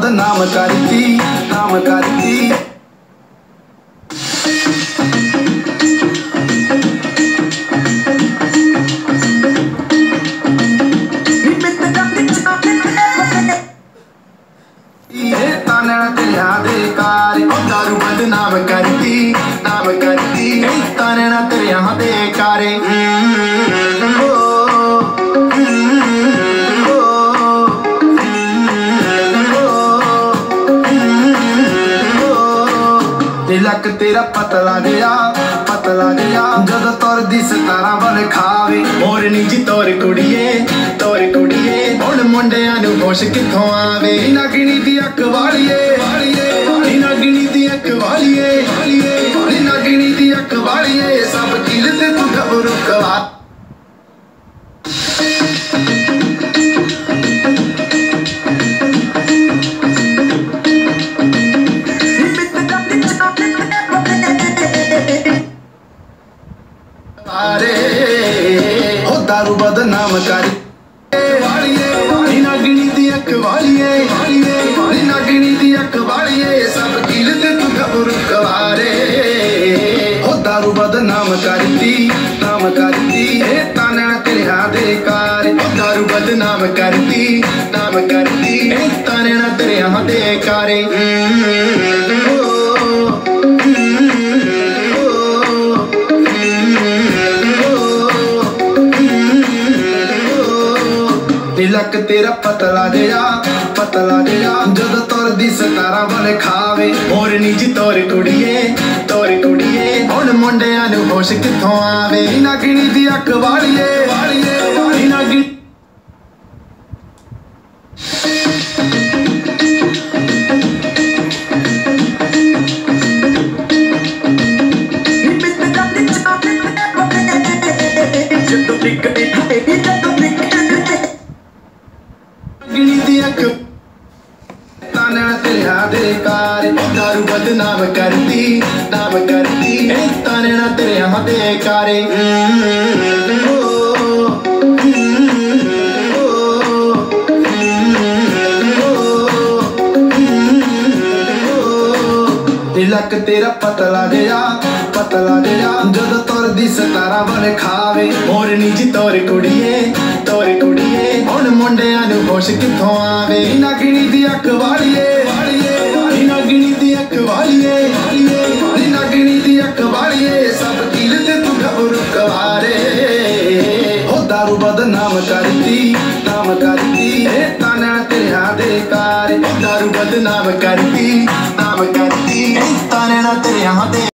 बदनाम करती नाम करती। दारू बदनाम करती नाम करती। ताने तेरे यहाँ दे कारे तिलक तेरा पतला गया जद तोर दी सतारा बन खावे। मोरनी जी तोर कुड़िए हुण मुंडियां नूं होश किथों आवे। नगनी दी अख वालिए नगनी दी अख वालिए नगनी दी अख वालिए सब किल ते तू घबरू कवा। दारू बदनाम कर नगनी दी अख वालिए नगनी दी अख वालिए सब किल ते तू घबरू कवारे। दारू बदनाम करती नाम करती। ताने तेरे हाँ दे कारे दारू बदनाम करती नाम करती। ताने तेरे हाँ दे कारे तिलक तेरा पतला गया जद तोर दी सतारा बन खावे। मोरनी जी तोर कुड़िए हुण मुंडियां नूं होश किथों आवे। नगनी दी अख वालिए नगनी दारू बदनाम करती नाम करती। ताने तेरे यहाँ दे कारे तिलक तेरा पतला गया जद तोर दी सतारा बन खावे। मोरनी जी तोर कुड़िए हुण मुंडियां नूं होश किथों आवे। नगनी दी अख वालिए नगनी दी अख वालिए नगनी दी अख वालिए सब किल ते तू घबरू कवारे। दारू बदनाम करती नाम करती। ताने तेरे हाँ दे कारे दारू बदनाम करती नाम करती। ताने तेरे हाँ दे